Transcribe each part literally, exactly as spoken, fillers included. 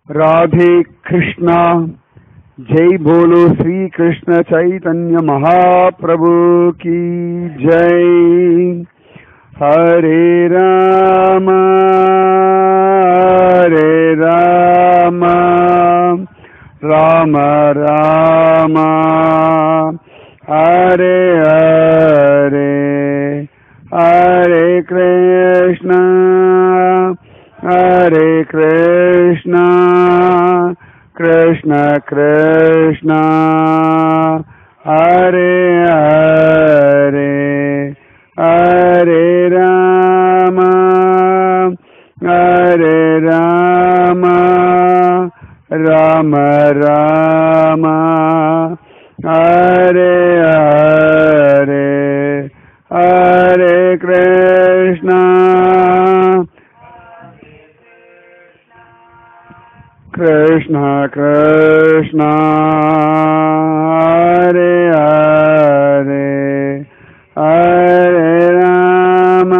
राधे कृष्णा। जय बोलो श्री कृष्ण चैतन्य महाप्रभु की जय। हरे राम हरे राम राम राम हरे हरे हरे कृष्ण हरे कृष्ण कृष्ण कृष्ण हरे हरे हरे राम हरे राम राम राम हरे हरे हरे कृष्ण कृष्ण कृष्ण हरे हरे हरे राम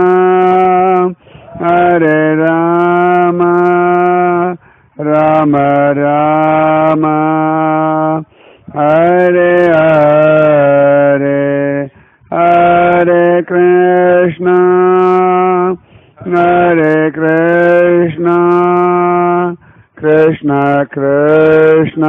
हरे राम राम राम हरे हरे हरे कृष्ण हरे कृष्ण कृष्ण कृष्ण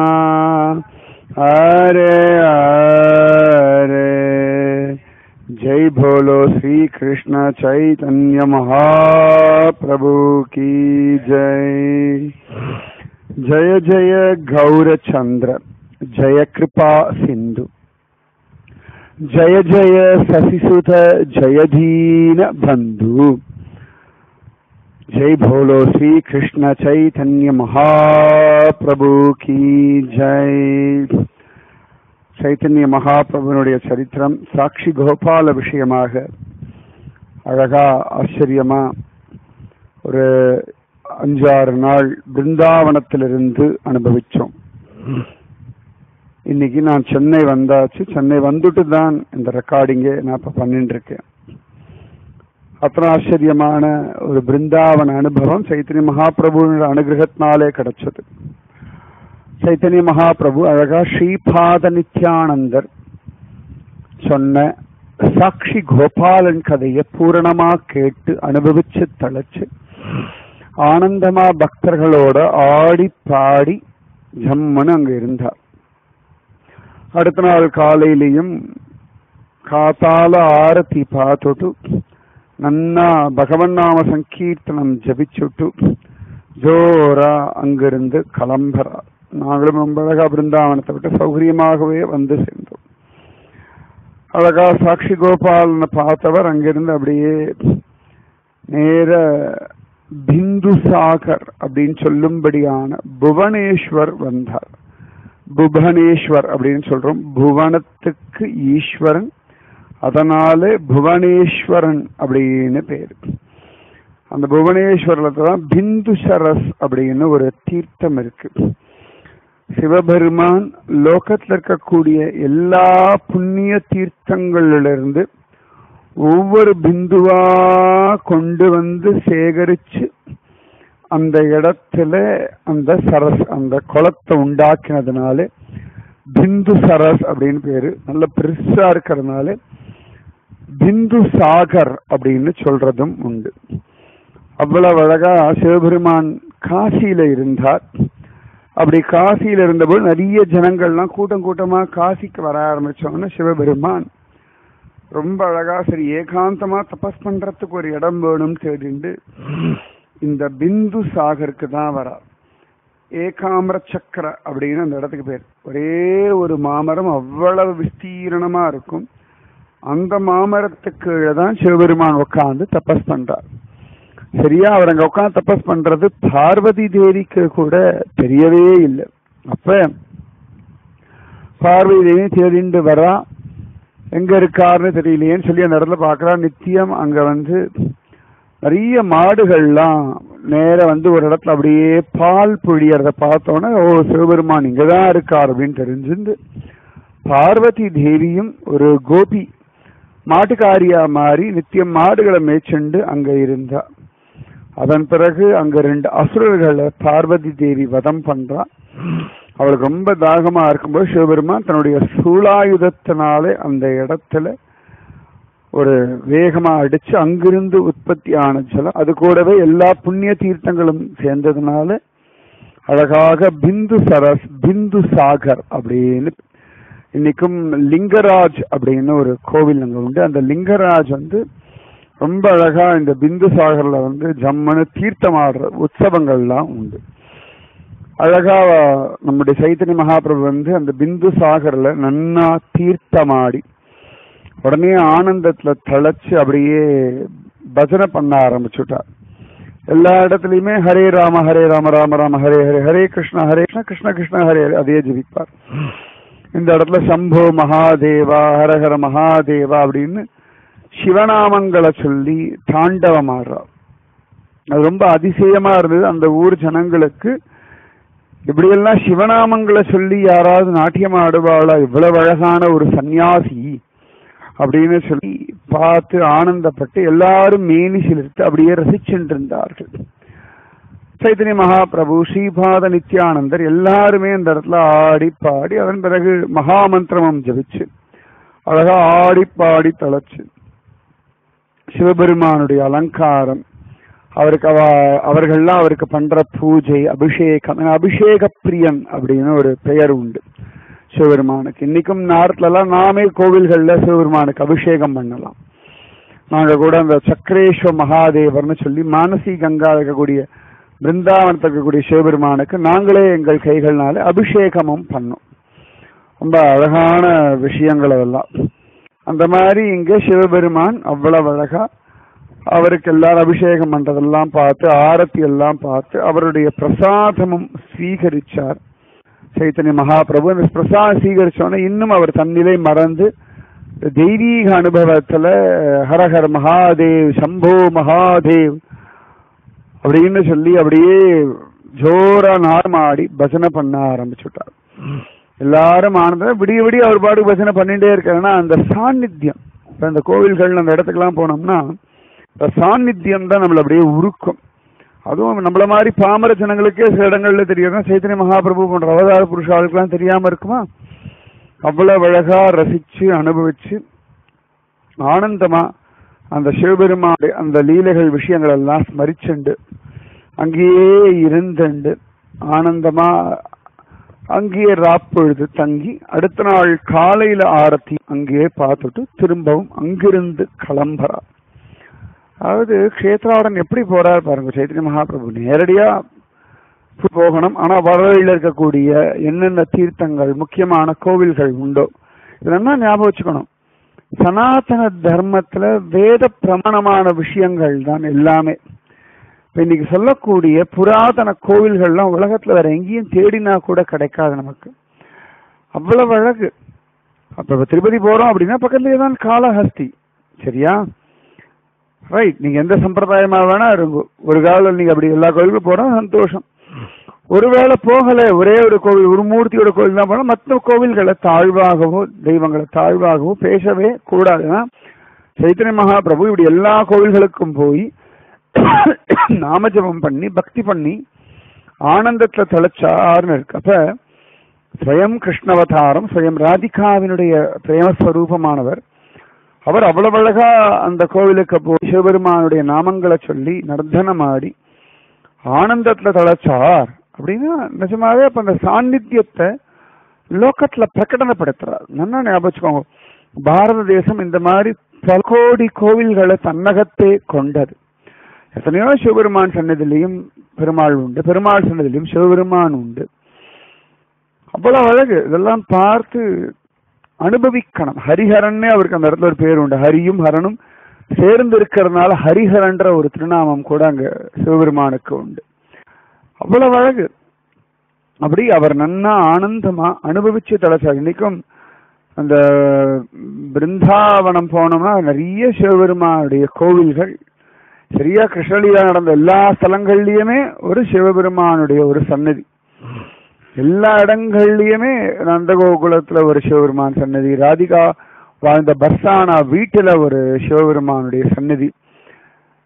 हरे हरे। जय बोलो श्री कृष्ण चैतन्य महाप्रभु की जय। जय जय गौरचंद्र जय कृपा सिंधु जय जय शशिसुत जय दीन बंधु। जय बोलो श्री कृष्ण चैतन्य महाप्रभु की जय। चैतन्य महाप्रभुनुடைய சரித்திரம் சாட்சி கோபால விஷயமாக அழகா ஆச்சரியமா ஒரு அஞ்சாறு நாள் பிருந்தாவனத்திலிருந்து அனுபவிச்சோம். இன்னைக்கு நான் சென்னை வந்தாச்சு. சென்னை வந்துட்டு தான் இந்த ரெக்கார்டிங்கே நான் இப்ப பண்ணிட்டு இருக்கேன். அத்தனை ஆச்சரியமான ஒரு பிருந்தாவன அனுபவம் சைத்தன்ய மகாபிரபுவோட அனுகிரகத்தினாலே கிடைச்சது. சைத்தன்ய மகாபிரபு அழகா ஸ்ரீபாத நித்யானந்தர் சொன்ன சாட்சி கோபாலன் கதையை பூரணமா கேட்டு அனுபவிச்சு தழைச்சு ஆனந்தமா பக்தர்களோட ஆடி பாடி ஜம்முன்னு அங்க இருந்தார். அடுத்த நாள் காலையிலையும் காத்தால ஆரத்தி பார்த்துட்டு நன்னா பகவன் நாம சங்கீர்த்தனம் ஜபிச்சுட்டு ஜோரா அங்கிருந்து கிளம்புறார். நாங்களும் ரொம்ப அழகா பிருந்தாவனத்தை விட்டு சௌகரியமாகவே வந்து சேர்ந்தோம். அழகா சாட்சி கோபாலனை பார்த்தவர் அங்கிருந்து அப்படியே நேர பிந்து சாகர் அப்படின்னு சொல்லும்படியான புவனேஸ்வர் வந்தார். புவனேஸ்வர் அப்படின்னு சொல்றோம், புவனத்துக்கு ஈஸ்வரன், அதனால புவனேஸ்வரன் அப்படின்னு பேரு. அந்த புவனேஸ்வரத்துல தான் பிந்து சரஸ் அப்படின்னு ஒரு தீர்த்தம் இருக்கு. சிவபெருமான் லோகத்துல இருக்கக்கூடிய எல்லா புண்ணிய தீர்த்தங்களிலிருந்து ஒவ்வொரு பிந்துவா கொண்டு வந்து சேகரிச்சு அந்த இடத்துல அந்த சரஸ் அந்த குளத்தை உண்டாக்கினதுனால பிந்து சரஸ் அப்படின்னு பேரு. நல்ல பெருசா இருக்கிறதுனால பிந்து சாகர் அப்படின்னு சொல்றதும் உண்டு. அவ்வளவு அழகா சிவபெருமான் காசியில இருந்தார். அப்படி காசியில இருந்தபோது நிறைய ஜனங்கள்லாம் கூட்டம் கூட்டமா காசிக்கு வர ஆரம்பிச்சோன்னு சிவபெருமான் ரொம்ப அழகா சரி ஏகாந்தமா தபஸ் பண்றதுக்கு ஒரு இடம் வேணும் தேடிண்டு இந்த பிந்து சாகருக்கு தான் வரார். ஏகாம்பர சக்கர அப்படின்னு அந்த இடத்துக்கு பேர். ஒரே ஒரு மாமரம் அவ்வளவு விஸ்தீரணமா இருக்கும். அந்த மாமரத்துக்கு தான் சிவபெருமான் உட்காந்து தபஸ் பண்றார். சரியா அவர் அங்க உட்காந்து தபஸ் பண்றது பார்வதி தேவிக்கு கூட தெரியவே இல்லை. அப்ப பார்வதி தேவி தேடிண்டு வரா, எங்க இருக்காருன்னு தெரியலையேன்னு சொல்லி அந்த இடத்துல பாக்குறா. நித்தியம் அங்க வந்து நிறைய மாடுகள்லாம் நேர வந்து ஒரு இடத்துல அப்படியே பால் பொழியறத பார்த்தோன்னே ஓ சிவபெருமான் இங்கதான் இருக்கார் அப்படின்னு தெரிஞ்சுண்டு பார்வதி தேவியும் ஒரு கோபி மாட்டுக்காரியா மாறி நித்தியம் மாடுகளை மேய்ச்சண்டு அங்க இருந்தா. அதன் பிறகு அங்க ரெண்டு அசுரர்களை பார்வதி தேவி வதம் பண்றா. அவளுக்கு ரொம்ப தாகமா இருக்கும்போது சிவபெருமான் தன்னுடைய சூலாயுதத்தினாலே அந்த இடத்துல ஒரு வேகமா அடிச்சு அங்கிருந்து உற்பத்தி ஆன ஜலம், அது கூடவே எல்லா புண்ணிய தீர்த்தங்களும் சேர்ந்ததுனால அழகாக பிந்து சரஸ் பிந்து சாகர் அப்படின்னு இன்னைக்கும் லிங்கராஜ் அப்படின்னு ஒரு கோவில் அங்க உண்டு. அந்த லிங்கராஜ் வந்து ரொம்ப அழகா இந்த பிந்து சாகர்ல வந்து ஜம்மனு தீர்த்தமாடுற உற்சவங்கள்லாம் உண்டு. அழகா நம்முடைய சைத்தன்ய மகாபிரபு வந்து அந்த பிந்து சாகர்ல நன்னா தீர்த்தமாடி உடனே ஆனந்தத்துல தழைச்சு அப்படியே பஜனை பண்ண ஆரம்பிச்சுட்டார். எல்லா இடத்துலயுமே ஹரே ராம ஹரே ராம ராம ராம ஹரே ஹரே ஹரே கிருஷ்ண ஹரே கிருஷ்ண கிருஷ்ண கிருஷ்ண ஹரே ஹரே அதையே ஜபிப்பார். இந்த இடத்துல சம்போ மகாதேவா ஹரஹர மகாதேவா அப்படின்னு சிவநாமங்களை சொல்லி தாண்டவம் ஆடுறார். அது ரொம்ப அதிசயமா இருந்தது அந்த ஊர் ஜனங்களுக்கு. இப்படியெல்லாம் சிவநாமங்களை சொல்லி யாராவது நாட்டியம் ஆடுவாளா, இவ்வளவு அழகான ஒரு சன்னியாசி அப்படின்னு சொல்லி பார்த்து ஆனந்தப்பட்டு எல்லாரும் மேனி சிலிர்த்து அப்படியே ரசிச்சுட்டு இருந்தார்கள். சைத்தன்ய மகாபிரபு, ஸ்ரீபாத நித்யானந்தர் எல்லாருமே இந்த இடத்துல ஆடி பாடி அதன் பிறகு மகாமந்திரமம் ஜபிச்சு அழகா ஆடி பாடி தளச்சு சிவபெருமானுடைய அலங்காரம், அவருக்கு அவ அவர்கள்லாம் அவருக்கு பண்ற பூஜை அபிஷேகம். அபிஷேக பிரியன் அப்படின்னு ஒரு பெயர் உண்டு சிவபெருமானுக்கு. இன்னைக்கும் நேரத்துல எல்லாம் நாமே கோவில்கள்ல சிவபெருமானுக்கு அபிஷேகம் பண்ணலாம். நாங்க கூட அந்த சக்கரேஸ்வர மகாதேவர்னு சொல்லி மானசி கங்கா இருக்கக்கூடிய பிருந்தாவனத்தில் இருக்கக்கூடிய சிவபெருமானுக்கு நாங்களே எங்கள் கைகள்னால அபிஷேகமும் பண்ணோம். ரொம்ப அழகான விஷயங்கள் அதெல்லாம். அந்த மாதிரி இங்க சிவபெருமான் அவ்வளவு அழகா அவருக்கு எல்லாரும் அபிஷேகம் பண்றதெல்லாம் பார்த்து ஆரத்தி எல்லாம் பார்த்து அவருடைய பிரசாதமும் ஸ்வீகரிச்சார் சைத்தன்ய மகாபிரபு. அந்த பிரசாதம் ஸ்வீகரிச்சோன்னா இன்னும் அவர் தன்னிலை மறந்து தெய்வீக அனுபவத்துல ஹரஹர் மகாதேவ் சம்போ மகாதேவ் அப்படின்னு சொல்லி அப்படியே ஜோரா நார்மாடி பஜனை பண்ண ஆரம்பிச்சுட்டார். எல்லாரும் ஆனந்த விடிய விடிய அவர் பாடு பஜனை பண்ணிட்டே இருக்காருன்னா அந்த சாநித்தியம். அந்த கோவில்கள் அந்த இடத்துக்கெல்லாம் போனோம்னா இந்த சாநித்தியம் தான் நம்மள அப்படியே உருக்கும். அதுவும் நம்மள மாதிரி பாமர ஜனங்களுக்கே சில இடங்கள்ல தெரியும். சைத்தன்ய மகாபிரபு போன்ற அவதார புருஷாளுக்கெல்லாம் தெரியாம இருக்குமா? அவ்வளவு அழகா ரசிச்சு அனுபவிச்சு ஆனந்தமா அந்த சிவபெருமான் அந்த லீலைகள் விஷயங்கள் எல்லாம் ஸ்மரிச்சுண்டு அங்கேயே இருந்துண்டு ஆனந்தமா அங்கேயே ராப்பொழுது தங்கி அடுத்த நாள் காலையில ஆரத்தி அங்கேயே பார்த்துட்டு திரும்பவும் அங்கிருந்து கிளம்புறார். அதாவது கஷேத்ராவுடன் எப்படி போறார் பாருங்க சைத்தன்ய மகாபிரபு. நேரடியா போகணும், ஆனா வடவழியில் இருக்கக்கூடிய என்னென்ன தீர்த்தங்கள் முக்கியமான கோவில்கள் உண்டோ இதெல்லாம் ஞாபகம் வச்சுக்கணும். சனாதன தர்மத்துல வேத பிரமாணமான விஷயங்கள் தான் எல்லாமே. இப்ப இன்னைக்கு சொல்லக்கூடிய புராதன கோவில்கள்லாம் உலகத்துல வேற எங்கேயும் தேடினா கூட கிடைக்காது நமக்கு. அவ்வளவு அழகு. அப்ப திருப்பதி போறோம் அப்படின்னா பக்கத்துலயே தான் காளஹஸ்தி. சரியா? ரைட். நீங்க எந்த சம்பிரதாயமா வேணா இருங்கோ. ஒரு காலம் நீங்க அப்படி எல்லா கோவிலுக்கும் போறோம் சந்தோஷம். ஒருவேளை போகல ஒரே ஒரு கோவில் ஒரு மூர்த்தியோட கோவில் தான் போனா மற்ற கோவில்களை தாழ்வாகவோ தெய்வங்களை தாழ்வாகவோ பேசவே கூடாதுன்னா சைத்தன்ய மகாபிரபு இப்படி எல்லா கோவில்களுக்கும் போய் நாமஜபம் பண்ணி பக்தி பண்ணி ஆனந்தத்துல தலைச்சார்னு இருக்கு. அப்ப ஸ்வயம் கிருஷ்ணவதாரம் ஸ்வயம் ராதிகாவினுடைய பிரேமஸ்வரூபமானவர். அவர் அவ்வளவு அழகா அந்த கோவிலுக்கு போய் சிவபெருமானுடைய நாமங்களை சொல்லி நர்த்தனமாடி ஆனந்தத்துல தலைச்சார் அப்படின்னா நிஜமாவே அப்ப அந்த சாநித்தியத்தை லோக்கத்துல பிரகடனப்படுத்துறார். நல்லா ஞாபகம். பாரத தேசம் இந்த மாதிரி பல கோடி கோவில்களை தன்னகத்தே கொண்டது. எத்தனையோ சிவபெருமான் சன்னதிலையும் பெருமாள் உண்டு, பெருமாள் சன்னதிலையும் சிவபெருமான் உண்டு. அவ்வளவு அழகு. இதெல்லாம் பார்த்து அனுபவிக்கணும். ஹரிஹரன்னே அவருக்கு அந்த இடத்துல ஒரு பேர் உண்டு. ஹரியும் ஹரனும் சேர்ந்து இருக்கிறதுனால ஹரிஹரன்ற ஒரு திருநாமம் கூட அங்க சிவபெருமானுக்கு உண்டு. அவ்வளவு அழகு. அப்படி அவர் நன்னா ஆனந்தமா அனுபவிச்சு தலைச்சார். இன்னைக்கும் அந்த பிருந்தாவனம் போனோம்னா நிறைய சிவபெருமானுடைய கோவில்கள். சரியா? கிருஷ்ணலீலா நடந்த எல்லா ஸ்தலங்கள்லயுமே ஒரு சிவபெருமானுடைய ஒரு சன்னதி. எல்லா இடங்கள்லயுமே நந்தகோகுலத்துல ஒரு சிவபெருமான் சன்னதி, ராதிகா வாழ்ந்த பர்சானா வீட்டுல ஒரு சிவபெருமானுடைய சன்னதி.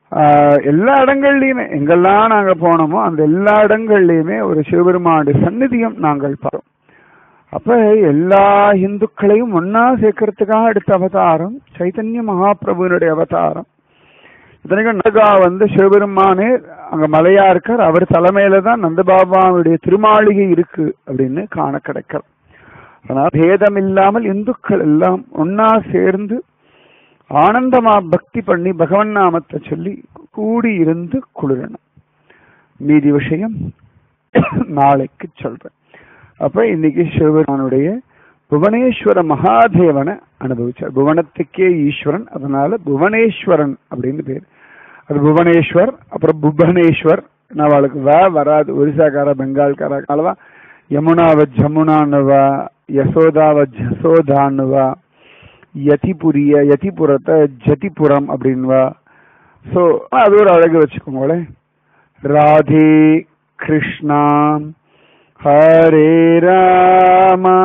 எல்லா இடங்கள்லயுமே எங்கெல்லாம் நாங்க போனோமோ அந்த எல்லா இடங்கள்லயுமே ஒரு சிவபெருமானுடைய சந்நிதியும் நாங்கள் பார்த்தோம். அப்ப எல்லா இந்துக்களையும் ஒன்னா சேர்க்கறதுக்காக எடுத்த அவதாரம் சைத்தன்ய மகாபிரபுனுடைய அவதாரம். இத்தனைக்கும் நந்தகா வந்து சிவபெருமானே அங்க மலையா இருக்கார், அவர் தலைமையில தான் நந்தபாபாவுடைய திருமாளிகை இருக்கு அப்படின்னு காண கிடைக்கிறது. அதனால பேதம் இல்லாமல் இந்துக்கள் எல்லாம் ஒன்னா சேர்ந்து ஆனந்தமா பக்தி பண்ணி பகவன் நாமத்தை சொல்லி கூடி இருந்து குளிரணும். மீதி விஷயம் நாளைக்கு சொல்றேன். அப்ப இன்னைக்கு சிவபெருமானுடைய புவனேஸ்வர மகாதேவனை அனுபவிச்சார். புவனத்துக்கே ஈஸ்வரன், அதனால புவனேஸ்வரன் அப்படின்னு பேர். அது புவனேஸ்வர், அப்புறம் புவனேஸ்வர். அவளுக்கு வ வராது, ஒரிசாக்கார பெங்கால்கார காலவா யமுனாவ ஜமுனான்னுவா, யசோதாவ ஜசோதான்னுவா, யதிபுரிய யதிபுரத்தை ஜதிபுரம் அப்படின்வா. ஸோ அது ஒரு அழகு வச்சுக்கோங்களேன். ராதே கிருஷ்ணா ஹரே ராமா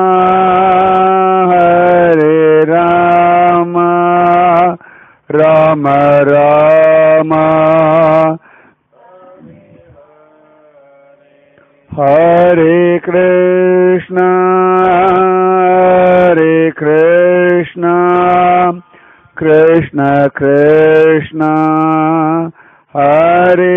ஹரே ராமா ராம ராமா ஹரே கிருஷ்ணா ஹரே கிருஷ்ணா கிருஷ்ண கிருஷ்ணா ஹரே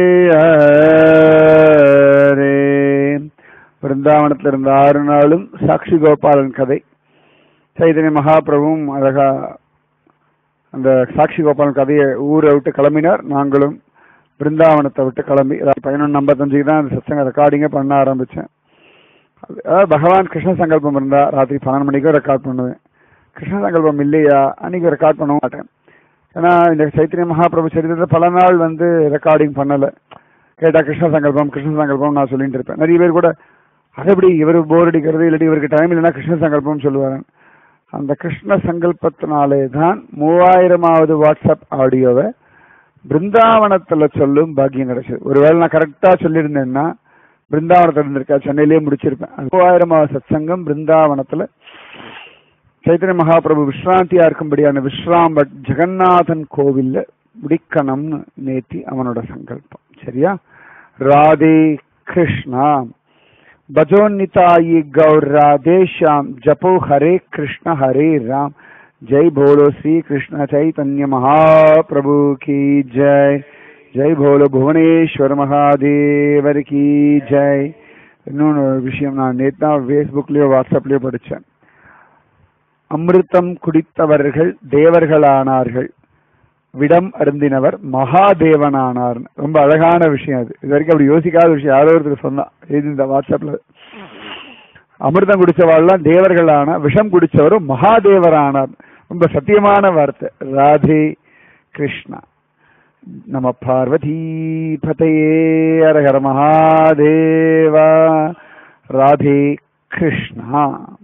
ஹரே. பிருந்தாவனத்தில் இருந்த ஆறு நாளும் சாட்சி கோபாலன் கதை. சைதன்ய மகாபிரபுவும் அழகா அந்த சாட்சி கோபாலன் கதையை ஊரை விட்டு கிளம்பினார். நாங்களும் பிருந்தாவனத்தை விட்டு கிளம்பி பதினொன்று ஐம்பத்தஞ்சுக்கு தான் அந்த சத்சங்க ரெக்கார்டிங்கே பண்ண ஆரம்பித்தேன். அதாவது பகவான் கிருஷ்ண சங்கல்பம் இருந்தா ராத்திரி பன்னெண்டு மணிக்கும் ரெக்கார்ட் பண்ணுவேன். கிருஷ்ண சங்கல்பம் இல்லையா அன்னைக்கு ரெக்கார்ட் பண்ண மாட்டேன். ஏன்னா இந்த சைத்தன்ய மகாபிரபு சரித்திரத்தில் பல நாள் வந்து ரெக்கார்டிங் பண்ணலை. கேட்டால் கிருஷ்ண சங்கல்பம் கிருஷ்ண சங்கல்பம் நான் சொல்லிட்டு இருப்பேன். நிறைய பேர் கூட அது எப்படி இவர் போர் அடிக்கிறது, இல்லாட்டி இவருக்கு டைம் இல்லைன்னா கிருஷ்ண சங்கல்பம் சொல்லுவாரு. அந்த கிருஷ்ண சங்கல்பத்தினாலே தான் மூவாயிரமாவது வாட்ஸ்அப் ஆடியோவை பிருந்தாவனத்துல சொல்லும் பாக்கியம் கிடைச்சது. ஒருவேளை நான் கரெக்டா சொல்லியிருந்தேன்னா பிருந்தாவனத்துல இருந்திருக்கா, சென்னையிலேயே முடிச்சிருப்பேன். மூவாயிரமாவது சத்சங்கம் பிருந்தாவனத்துல சைத்தன்ய மகாபிரபு விஸ்ராந்தியா இருக்கும்படியான விஸ்ராம்பட் ஜெகநாதன் கோவில்ல முடிக்கணும்னு நேத்தி அவனோட சங்கல்பம். சரியா? ராதே கிருஷ்ணா பஜோன்னிதாயி கௌர் ராதே ஷாம் ஜபோ ஹரே கிருஷ்ண ஹரே ராம். ஜெய் போலோ ஸ்ரீ கிருஷ்ண சைத்தன்ய மகாபிரபு கி ஜெய். ஜெய் போலோ புவனேஸ்வர் மகாதேவர் கி ஜெய். இன்னொன்று விஷயம் நான் நேற்று தான் ஃபேஸ்புக்லயோ வாட்ஸ்அப்லயோ படித்தேன். அமிர்தம் குடித்தவர்கள் தேவர்களானார்கள், விடம் அருந்தினவர் மகாதேவனானார். ரொம்ப அழகான விஷயம் அது. இது வரைக்கும் அப்படி யோசிக்காத விஷயம். யாரோ ஒருத்தர் சொன்னா இது இந்த வாட்ஸ்அப்ல. அமிர்தம் குடிச்சவாள்லாம் தேவர்களான, விஷம் குடிச்சவரும் மகாதேவரானார். ரொம்ப சத்தியமான வார்த்தை. ராதே கிருஷ்ணா. நம பார்வதி பதையே ஹர ஹர மகாதேவா. ராதே கிருஷ்ணா.